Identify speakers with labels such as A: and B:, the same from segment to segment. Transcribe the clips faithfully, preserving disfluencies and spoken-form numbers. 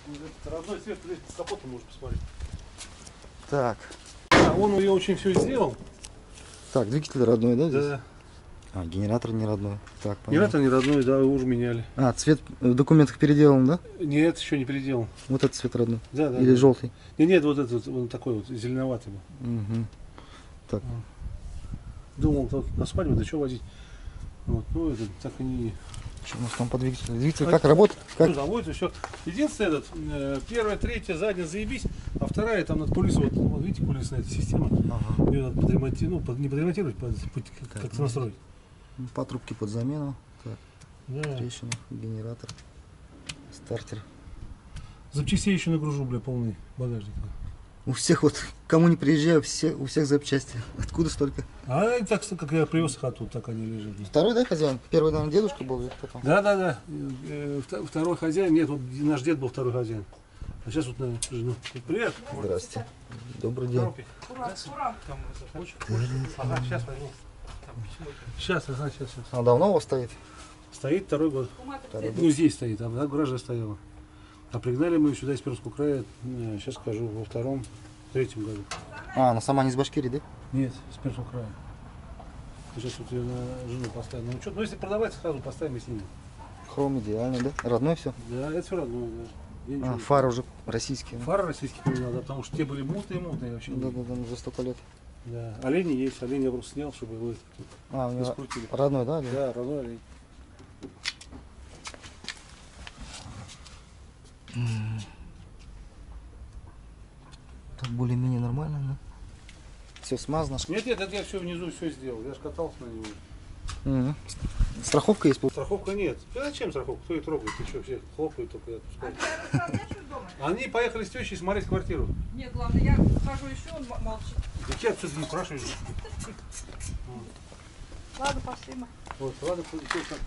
A: Родной цвет, с капотом можно посмотреть.
B: Так.
A: А, он ее очень все сделал.
B: Так, двигатель родной, да? Здесь?
A: Да.
B: А, генератор не родной. Так, понятно.
A: Генератор не родной, да, его уже меняли.
B: А, цвет в документах переделан, да?
A: Нет, еще не переделал.
B: Вот этот цвет родной.
A: Да, да.
B: Или
A: да.
B: желтый?
A: Нет, нет, вот этот, он такой вот, зеленоватый был.
B: Угу. Так.
A: Думал, на свадьбу, да что возить. Вот, ну, это так и не...
B: Что у нас там по двигателю? Двигатель
A: А
B: как работает? Как?
A: Ну, заводится все. Единственное, этот, э, первая, третья, задняя заебись, а вторая там над кулисой, вот, вот видите, кулисная эта система,
B: Ага.
A: ее надо подремонтировать, ну, под, не подремонтировать, под, под,
B: Так,
A: как-то
B: ну,
A: настроить.
B: Ну, по трубке под замену. Так,
A: Да.
B: трещина, генератор, стартер.
A: Запчастей еще нагружу, бля, полный багажник.
B: У всех вот, кому не приезжаю, все, у всех запчасти. Откуда столько?
A: А так, как я привез их оттуда, так они лежат.
B: Второй, да, хозяин? Первый, наверное, дедушка был, или кто там?
A: Да, да, да. Э, вто- Второй хозяин, нет, вот наш дед был второй хозяин. А сейчас вот, наверное, жена. Привет.
B: Здрасте. Добрый день.
A: Ура, ура. Ага, сейчас возьму. Сейчас, ага, сейчас, сейчас.
B: А давно у вас стоит?
A: Стоит второй год.
B: Второй год.
A: Ну, здесь стоит, а в гараже стояла. А пригнали мы ее сюда из Пермского края, сейчас скажу, во втором, третьем году.
B: А, она сама не из Башкирии, да?
A: Нет, с Пермского края. Сейчас вот ее на жену поставим на учет. Ну, если продавать, сразу поставим и снимем.
B: Хром идеальный, да? Родной все?
A: Да, это все родное, да. Я ничего
B: А,
A: не-
B: фары уже российские.
A: Фары российские поменял, да, потому что те были мутные-мутные вообще.
B: Да, да, да, за столько лет.
A: Да. Олени есть, олень я просто снял, чтобы его
B: А, у него
A: раскрутили.
B: родной, да? олень?
A: Да, родной олень.
B: Так более-менее нормально, да? Все смазано.
A: Нет, нет, это я все внизу все сделал. Я же катался на него.
B: Мгм. Страховка есть?
A: Страховка нет. Да зачем страховка? Кто ее трогает? Ты что, все хлопают только я отпускаю. Они поехали с тещей смотреть квартиру.
C: Нет, ладно, я хожу еще, он м- молчит.
A: Да я отсюда не спрашиваю.
C: Ладно, спасибо.
A: Вот, ладно, все так.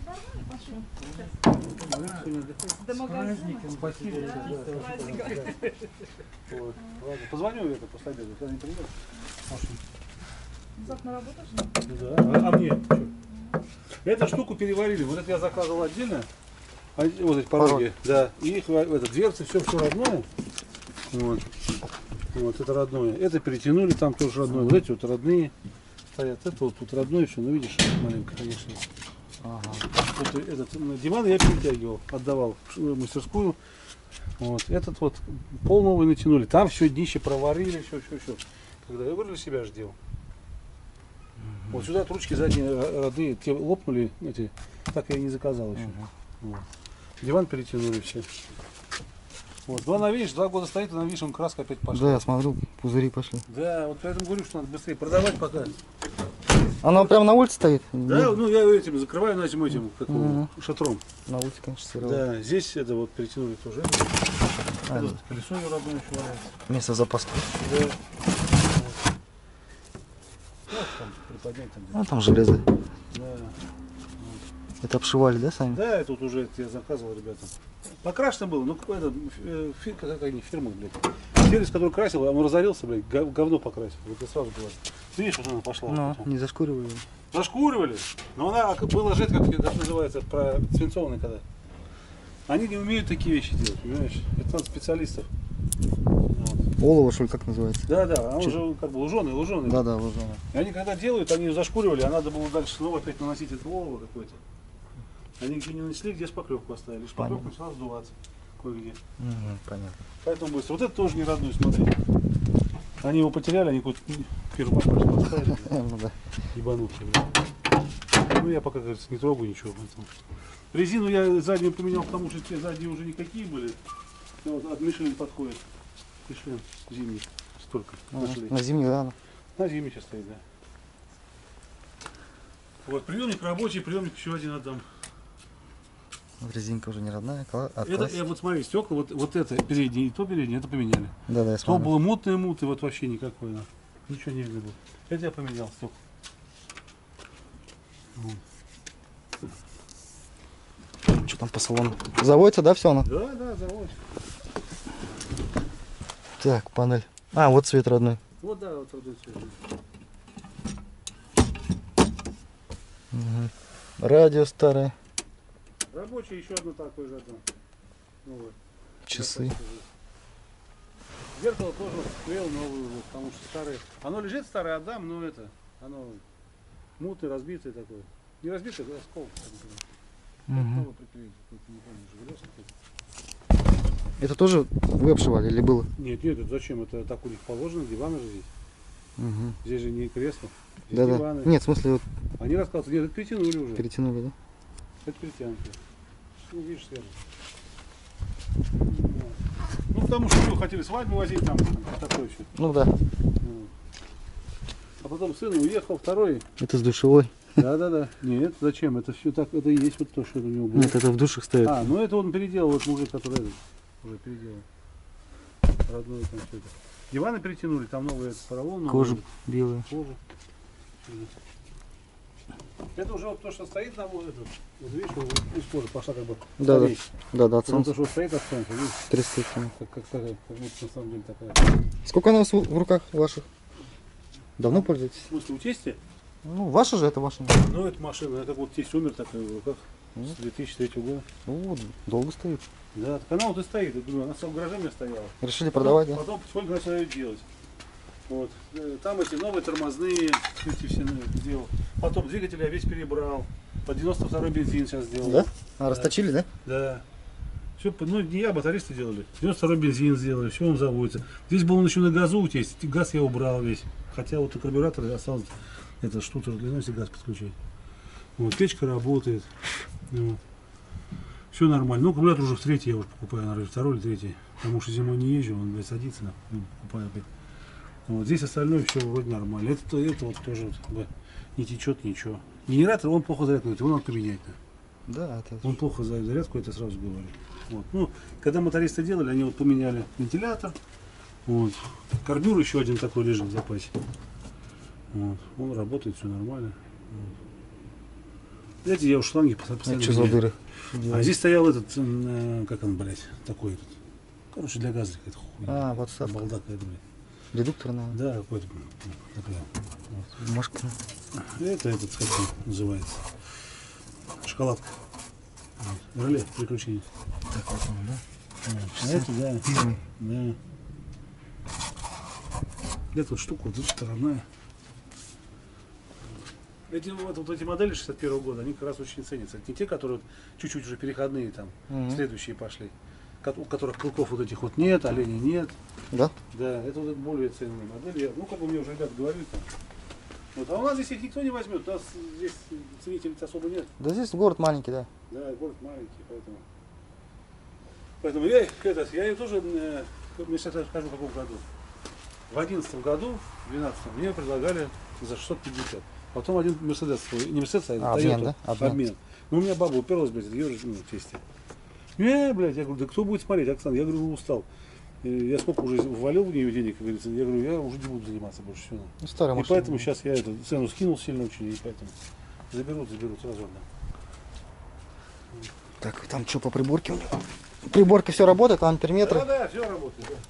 C: До магазина.
A: Спасибо.
C: Да,
A: да,
C: с праздником.
A: Вот. Ладно, позвоню это после обеда, когда не придет.
C: Завтра на работу же?
A: Да. А, а мне? Чё? Эту штуку переварили. Вот это я заказывал отдельно. А, вот эти пороги. Да. И их в- это, дверцы, все, все родное. Вот. Вот это родное. Это перетянули, там тоже родное. Вот эти вот родные стоят. Это вот тут родное все. Ну видишь, маленько, конечно.
B: Ага.
A: Вот этот м, диван я перетягивал, отдавал в мастерскую. Вот. Этот вот пол новый натянули. Там все днище проварили, все, все, все. Когда я вырыли, себя же делал. Вот сюда от ручки задние ро- родные, те лопнули, эти, так я и не заказал еще. Вот. Диван перетянули все. Вот. Ну, она, видишь, два года стоит, она, видишь, он краска опять пошла.
B: Да, я смотрю, пузыри пошли.
A: Да, вот поэтому говорю, что надо быстрее продавать пока.
B: Она прямо на улице стоит?
A: Да, ну я этим закрываю, на этим этим, как его,
B: Мгм.
A: шатром.
B: На улице, конечно, сыро.
A: Да, здесь это вот перетянули тоже.
B: А,
A: Тут колесо ее родное еще валяется.
B: место запаски.
A: Да. Вот. Ну, там приподнять там.
B: А там железо.
A: Да.
B: Это обшивали, да, сами?
A: Да, тут уже это я заказывал ребятам. Покрашено было, ну какой это, э, фи- какая они фирма, блядь. Сервис, который красил, он разорился, блядь, гов- говно покрасил. Вот я сразу говорю. Ты видишь, вот она пошла.
B: Ну,
A: потом.
B: не зашкуривали.
A: Зашкуривали, но она как- была жить, как это называется, про свинцованный когда. Они не умеют такие вещи делать, понимаешь? Это надо специалистов. Вот.
B: Олово, что ли, как называется?
A: Да, да, она
B: Чё?
A: уже как бы луженый, луженый.
B: Да, да, луженое.
A: И они когда делают, они зашкуривали, а надо было дальше снова опять наносить это олово какое-то. Они где не нанесли, где шпаклевку оставили. Шпаклевка
B: Понятно.
A: начала сдуваться кое-где.
B: Угу, понятно.
A: Поэтому быстро. Вот это тоже не родной, смотри. Они его потеряли, они какой-то первый вопрос поставили.
B: Ну да.
A: Ебанутые, блин. Ну я пока, говорится, не трогаю ничего. Поэтому. Резину я заднюю поменял, потому что те задние уже никакие были. И вот от Мишлен подходит. Мишлен зимний. Столько.
B: Ага.
A: Нашли.
B: На зимний, да.
A: На зимний сейчас стоит, да. Вот приемник рабочий, приемник еще один отдам.
B: Вот резинка уже не родная. кла- а
A: Это,
B: классик.
A: я вот смотри, стекла, вот, вот это переднее и то переднее, это поменяли.
B: Да, да, я
A: То
B: смотрю.
A: было мутное мут, и вот вообще никакой. Да. Ничего не видно было. Это я поменял стекла.
B: Что там по салону? Заводится, да, все оно?
A: Да, да, заводчик.
B: Так, панель. А, вот цвет родной.
A: Вот да, вот родной цвет.
B: Угу. Радио старое.
A: Рабочий еще одно такое же одно. Новое.
B: Часы.
A: Зеркало тоже купил новую, вот, потому что старое. Оно лежит старое, отдам, но это, оно мутное, разбитое такое. Не разбитое, а осколок.
B: Мгм.
A: Новое приклеить, какой-то, не помню, Жигулевский какой-то.
B: Это тоже вы обшивали или было?
A: Нет, нет, это зачем? Это так у них положено, диваны же здесь.
B: Угу.
A: Здесь же не кресло, здесь
B: Да-да.
A: диваны.
B: Нет, в смысле, вот
A: Они рассказывают, нет, это перетянули уже.
B: перетянули, да?
A: Это перетянуто. Ну, видишь, свежий. Ну, потому что мы хотели свадьбу возить там, такое еще.
B: Ну да.
A: Вот. А потом сын уехал, второй.
B: Это с душевой.
A: Да-да-да. Нет, зачем? Это все так, это и есть вот то, что у него было.
B: Нет, это в душах стоит.
A: А, ну это он переделал, вот мужик, который этот, уже переделал. Родной там все это. Диваны перетянули, там новый этот поролон. новый
B: Кожа
A: этот,
B: белая.
A: Кожа. Это уже вот то, что стоит там, вот этот. Вот видишь, вот из кожи пошла как бы.
B: Да, да.
A: стареть.
B: Да, да, от
A: Это то,
B: солнца.
A: что стоит от солнца, видишь,
B: Трясет.
A: как, как, такая, как будто на самом деле такая.
B: Сколько она у вас в в руках ваших? Давно пользуетесь?
A: В смысле, у тестя?
B: Ну, ваша же это ваша.
A: Ну, это машина, это вот тесть умер такой в руках
B: Ну.
A: с две тысячи третьего года.
B: Ну, вот, долго стоит.
A: Да, так она вот и стоит, я говорю, она в гараже у меня стояла.
B: Решили продавать, да?
A: Потом потихоньку начал ее делать. Вот. Э, Там эти новые тормозные, эти все ну, сделал. Потом двигатель я весь перебрал. По девяносто второй бензин сейчас сделал.
B: Да? А, расточили, да?
A: Да. Все, ну не я, батаристы делали. девяносто второй бензин сделали, все он заводится. Здесь был он еще на газу у тесть, газ я убрал весь. Хотя вот и карбюратор остался, это штука для носи газ подключать. Вот, печка работает. Вот. Все нормально. Ну, аккумулятор уже в третий я уже покупаю, наверное, второй или третий. Потому что зимой не езжу, он, блядь, садится, на, ну, покупаю опять. Вот здесь остальное все вроде нормально. Это, это вот тоже вот, как бы, не течет ничего. Генератор, он плохо зарядку, его надо поменять. Да.
B: Да, это...
A: Он плохо за зарядку, это сразу говорю. Вот. Ну, когда мотористы делали, они вот поменяли вентилятор. Вот. Карбюр еще один такой лежит в запасе. Вот. Он работает, все нормально. Вот. Эти я уж шланги постоянно
B: А что за
A: меняю.
B: дыры?
A: А здесь стоял этот, э, как он, блядь, такой этот. Короче, для газа какая-то хуйня.
B: А, подставка.
A: Балда какая-то, блядь.
B: Редуктор, наверное.
A: Да, какой-то, блин, такая. Вот.
B: Бумажка.
A: Это этот, как он называется. Шоколадка. Вот. Реле приключений.
B: Так, вот он, да?
A: А это, да.
B: Фирмы.
A: Да. Эта вот штука, вот эта сторона. Эти, вот, вот эти модели шестьдесят первого года, они как раз очень ценятся. Это не те, которые вот чуть-чуть уже переходные там,
B: Мгм.
A: следующие пошли. ко- У которых клыков вот этих вот нет, оленей нет.
B: Да?
A: Да, это вот более ценные модели. Я- Ну, как бы мне уже ребята говорили там. Вот, а у нас здесь их никто не возьмет. У нас здесь ценителей-то особо нет.
B: Да здесь город маленький, да.
A: Да, город маленький, поэтому. Поэтому я, это, я ей тоже, э, мне сейчас скажу, в каком году. В одиннадцатом году, в двенадцатом, мне предлагали за шестьсот пятьдесят. Потом один Мерседес, свой, не Мерседес, а
B: А, обмен,
A: Toyota,
B: да? Обмен.
A: обмен. Ну, у меня баба уперлась, блядь, ее же, ну, тесте. Не, блядь, я говорю, да кто будет смотреть, Оксана? Я говорю, ну, устал. И я сколько уже ввалил в нее денег, как говорится, я говорю, я уже не буду заниматься больше всего.
B: Ну, старая
A: И
B: машина.
A: поэтому сейчас я эту цену скинул сильно очень, и поэтому заберут, заберут сразу. Да.
B: Так, там что по приборке у него? Приборка все работает, амперметры.
A: Да, да, все работает, да.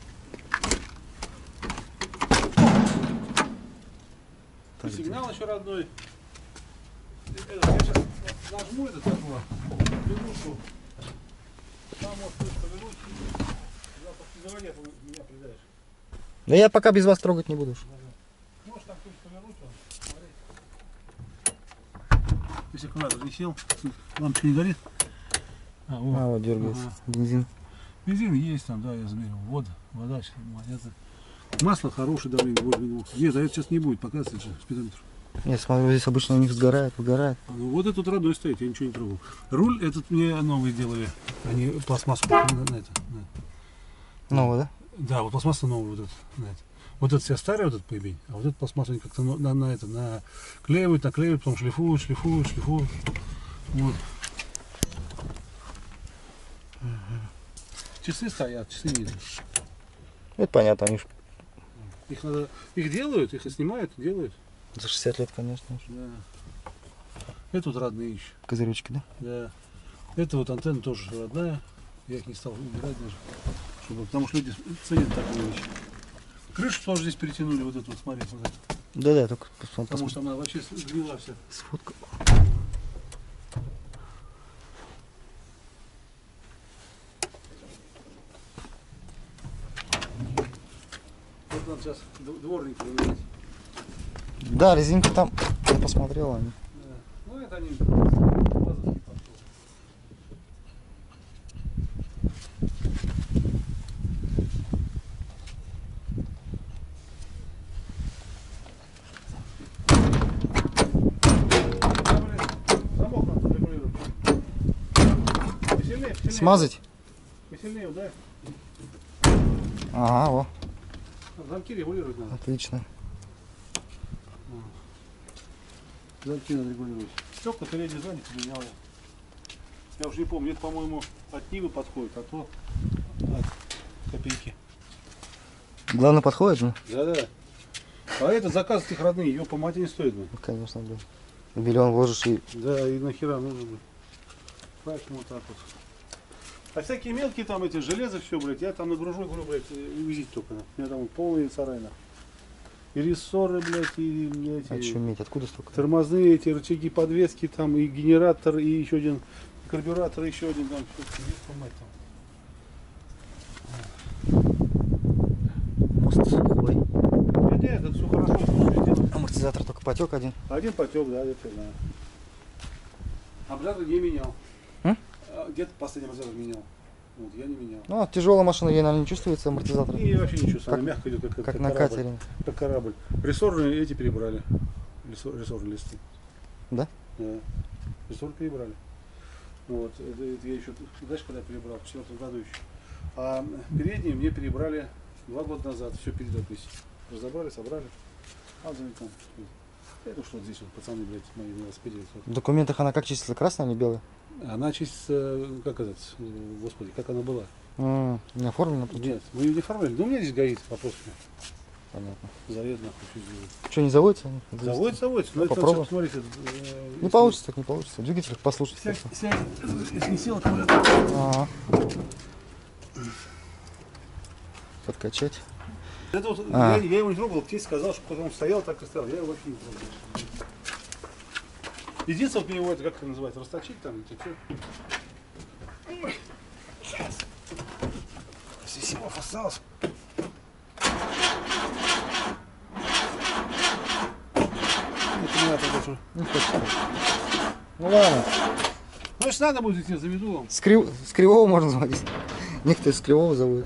B: Так,
A: Сигнал еще родной. Это, я сейчас нажму этот такого, предыдущую. Там вот тут повернуть. Завтра не говори, а то меня предаешь.
B: Да я пока без вас трогать не буду. уж.
A: Можешь там тут повернуть, он, смотри. Если аккумулятор не сел, лампочка не горит. А, вот.
B: А, вот дергается.
A: Ага.
B: Бензин.
A: Бензин есть там, да, я замерил. Вода, вода, сейчас, монета. Масло хорошее давление, больше двух. Нет, а это сейчас не будет, показывает же спидометр.
B: Я смотрю, здесь обычно у них сгорает, выгорает.
A: Ну, вот этот родной стоит, я ничего не трогал. Руль этот мне новый делали. Они пластмассу на, на это. На.
B: Новый, да?
A: Да, вот пластмасса новая вот этот. На это. Вот это вся старая вот этот поебень, а вот этот пластмассу они как-то на, на, на это наклеивают, наклеивают, потом шлифуют, шлифуют, шлифуют. Вот. Часы стоят, часы видно.
B: Это понятно, они ж
A: Их надо, их делают, их и снимают, делают.
B: за шестьдесят лет, конечно.
A: Да. Это вот родные еще.
B: Козыречки, да?
A: Да. Это вот антенна тоже родная. Я их не стал убирать даже. Чтобы, потому что люди ценят такую вещь. Крышу тоже здесь перетянули, вот эту вот, смотри, вот эту.
B: Да-да, только
A: Потому
B: посмотри.
A: что она вообще сгнила вся.
B: Сфоткал.
A: надо сейчас дворники выменять.
B: Да, резинки там, я посмотрел, они.
A: Да. Ну это они базовские подходы. Да, блин, замок надо регулировать. Посильнее, посильнее.
B: Смазать?
A: Посильнее ударь.
B: Ага, во,
A: Замки регулировать надо.
B: отлично.
A: Замки надо регулировать. Стекла передние, задние поменял я. Я уже не помню, это, по-моему, от Нивы подходит, а то от Копейки.
B: Главное подходит, ну?
A: Да-да. А этот заказ их родные, ее по мате не стоит. Ну.
B: Ну, конечно, да. Миллион вложишь и...
A: Да, и нахера нужно будет. Поэтому вот так вот. А всякие мелкие там эти железо, все, блядь, я там нагружу, говорю, блядь, увезить только. У меня там вот полные сарай. И рессоры, блядь, и, блядь, и
B: Очуметь, откуда столько?
A: тормозные эти рычаги подвески, там и генератор, и еще один карбюратор, еще один там. Все, есть помыть там.
B: Мост сухой.
A: Нет, нет, это все хорошо, все сделано.
B: Амортизатор только потек один.
A: Один потек, да, где-то, да. Амортизатор не менял.
B: М?
A: А, где-то последний амортизатор менял. Вот, я не менял.
B: Ну, тяжелая машина, ей, наверное, не чувствуется амортизатор.
A: И вообще ничего, она
B: Как-
A: мягко идет, как,
B: Как
A: как
B: на
A: корабль.
B: катере.
A: Как корабль. Рессорные эти перебрали. Рессор- Рессорные листы.
B: Да?
A: Да. Рессор перебрали. Вот, это, это я еще, знаешь, когда перебрал? В четвертом году еще. А передние мне перебрали два года назад. Все передопись. Разобрали, собрали. А за там. Это что здесь вот пацаны, блядь, мои на велосипеде.
B: В документах она как числится, красная или белая?
A: Она чистится, как этот, господи, как она была.
B: М, Не оформлена?
A: Нет, мы ее не оформляли. Ну, у меня здесь горит вопрос.
B: Понятно.
A: Заряд нахуй что сделать.
B: Что, не заводится?
A: Заводится, заводится. Но это
B: Попробуй.
A: вот, смотрите. э,
B: Не
A: если-
B: получится, так не получится. Двигатель послушать.
A: Сядь,
B: просто.
A: сядь, если не села, то
B: Ага. Подкачать.
A: это вот,
B: А.
A: я, я его не трогал, тесть сказал, что когда он стоял, так и стоял. Я его вообще не трогал. Единственное, вот мне его это, как это называется, расточить там, это что? Если симов осталось. Это не надо больше.
B: Не хочется. Ну ладно.
A: Ну, если надо будет, я заведу вам.
B: С, крив- с кривого можно заводить. Некоторые с кривого заводят.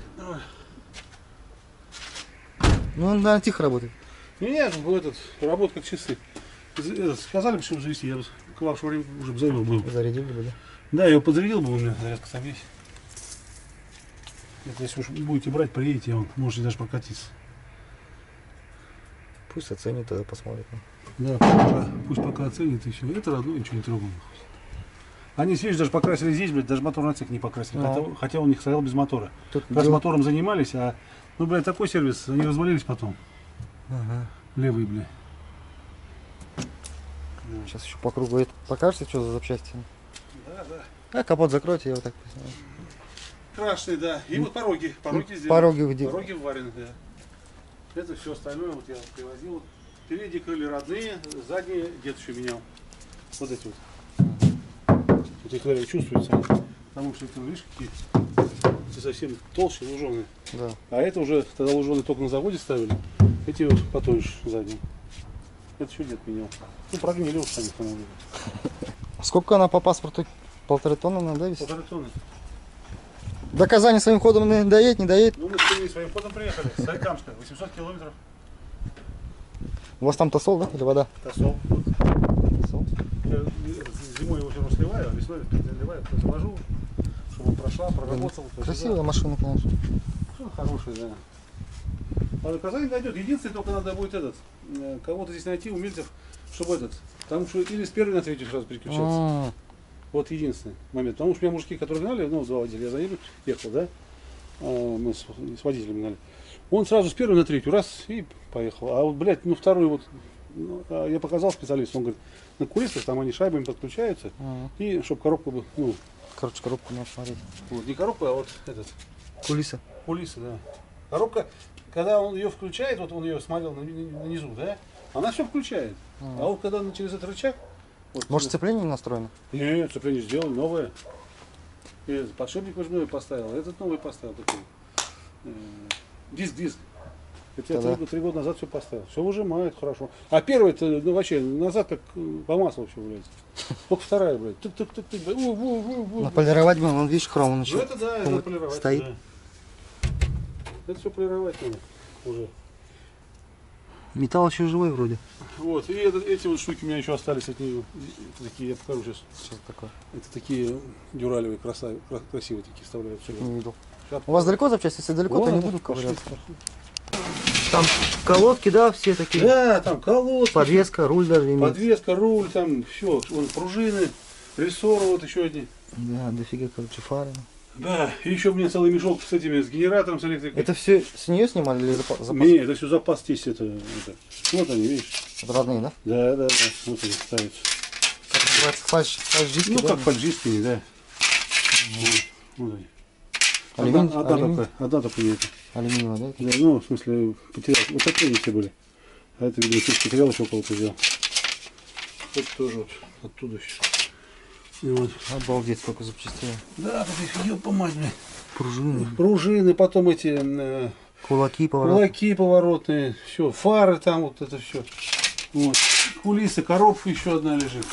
B: Ну, он, наверное, тихо работает.
A: Не, нет, был этот, работа как часы. З- этот, Сказали бы, чтобы завести, я бы к вашему времени уже бы завел был.
B: Зарядили бы, да?
A: Да, я его подзарядил бы, у меня зарядка там есть. Это если уж будете брать, приедете, он можете даже прокатиться.
B: Пусть оценит, тогда посмотрит.
A: Да, пока, пусть пока оценит и все. Это родное, ничего не трогал. Они, видишь, даже покрасили здесь, блядь, даже мотор на цех не покрасили.
B: А.
A: Хотя, хотя он не стоял без мотора.
B: Тут
A: Раз
B: дел-
A: мотором занимались, а, ну, блядь, такой сервис, они развалились потом.
B: Ага.
A: Левый, блядь.
B: Сейчас еще по кругу это покажете, что за запчасти.
A: Да, да.
B: А капот закройте, я вот так посмотрю.
A: Крашеный, да. И вот пороги. Пороги сделаны.
B: Пороги где?
A: Пороги варены, да. Это все остальное вот я привозил. Передние крылья родные, задние дед еще менял. Вот эти вот. Вот их, наверное, чувствуется. Потому что это, видишь, какие эти совсем толще, луженые.
B: Да.
A: А это уже, тогда луженые только на заводе ставили. Эти вот потоньше задние. Это еще дед менял. Ну, прогнили уж сами установили.
B: А сколько она по паспорту? Полторы тонны надо, да, весит?
A: Полторы тонны.
B: До Казани своим ходом не доедет, не доедет?
A: Ну, мы с своим ходом приехали. С Соликамска, восемьсот километров.
B: У вас там тосол, да, или вода?
A: Тосол.
B: Тосол.
A: Я зимой его все равно сливаю, а весной заливаю, завожу, чтобы он прошла, проработал.
B: Красивая машина, конечно.
A: Ну, хорошая, да. А на Казани дойдет. Единственное, только надо будет этот, э, кого-то здесь найти, умельцев, чтобы этот, потому что или с первой на третью сразу переключаться.
B: А,
A: Вот единственный момент. Потому что у меня мужики, которые гнали, ну, два водителя, я за ними ехал, да, а, мы с, с водителем гнали. Он сразу с первой на третью, раз, и поехал. А вот, блядь, ну, вторую вот, ну, а я показал специалисту, он говорит, на кулисах там они шайбами подключаются,
B: а.
A: и чтобы коробка была, ну,
B: Короче, коробку надо смотреть.
A: вот, не коробка, а вот этот,
B: Кулиса.
A: кулисы, да. Коробка, когда он ее включает, вот он ее смотрел на, на низу, да, она все включает.
B: А.
A: А вот когда он через этот рычаг, вот,
B: Может, сцепление не настроено?
A: нет, сцепление сделали новое. И этот подшипник выжимной поставил, этот новый поставил такой. Э, Диск, диск. Это я
B: Тогда-
A: три, три года назад все поставил. Все выжимает хорошо. А первый-то, ну вообще, назад как э, по маслу все, блядь. Только вторая, блядь. Тык-тык-тык-тык, блядь. У, у, у, у.
B: Наполировать бы, он, видишь, хром
A: Ну
B: начал.
A: это да, это
B: Вот
A: полировать.
B: стоит.
A: Да. Это все полировать надо уже.
B: Металл еще живой вроде.
A: Вот, и это- эти вот штуки у меня еще остались от нее. Это такие, я покажу сейчас.
B: Что такое?
A: Это такие дюралевые, краса- кра- красивые такие вставляют. Всё.
B: Не видел.
A: Сейчас-
B: У вас далеко запчасти? Если далеко, то
A: Вон
B: не
A: она,
B: буду
A: пошли,
B: ковыряться.
A: пошли.
B: Там колодки, да, все такие.
A: Да, там колодки,
B: Подвеска, руль даже имеет.
A: подвеска, руль, там все, вон пружины, рессоры вот еще одни.
B: Да, дофига, короче, фары.
A: Да, и еще у меня целый мешок с этими, с генератором, с электрикой.
B: Это все с нее снимали или запас? запас?
A: Не, это все запас здесь, это, это. Вот они, видишь?
B: Это родные, да?
A: Да, да, да, вот они ставятся.
B: Как называется? Фальш, фальш-диски,
A: Ну,
B: да?
A: как фальшистые, да. Вот, вот они.
B: Алюминий-
A: Одна, одна
B: алюминий?
A: только, одна только нет.
B: Алюминиевая, да?
A: Да, ну, в смысле, потерял. Вот такие они все были. А это, видимо, чуть потерял, еще кого-то взял. Это тоже вот оттуда еще. И вот.
B: Обалдеть, сколько запчастей.
A: Да, тут их ёпа мать, блин.
B: Пружины,
A: Пружины, потом эти э,
B: кулаки, поворот.
A: кулаки поворотные, все, фары там, вот это все. Вот. Кулисы, коробка еще одна лежит.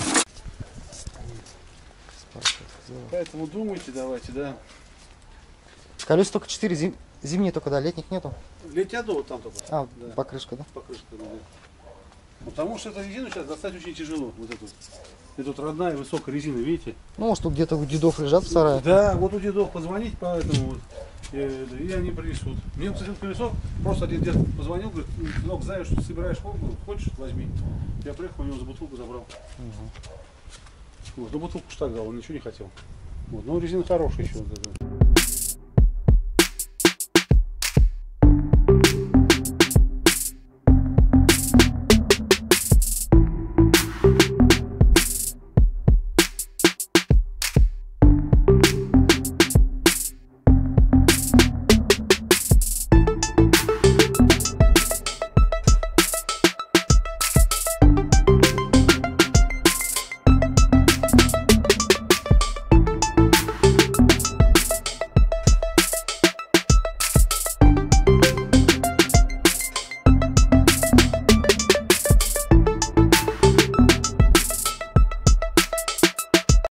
A: Поэтому думайте, давайте, да.
B: Колес только четыре, зим... зимние только, да, летних нету.
A: Летят вот там только.
B: А,
A: Да.
B: покрышка, да?
A: Покрышка, да. Потому что эту резину сейчас достать очень тяжело. Вот эту. Это вот родная высокая резина, видите?
B: Ну, может, тут где-то у дедов лежат в сарае.
A: Да, вот у дедов позвонить по этому вот. э, И они принесут. Мне, кстати, колесо, просто один дед позвонил, говорит, сынок, знаешь, что собираешь Волгу, хочешь, возьми. Я приехал, у него за бутылку забрал. Вот, ну бутылку ж так дал, он ничего не хотел. Вот, но резина хорошая еще. Вот эта.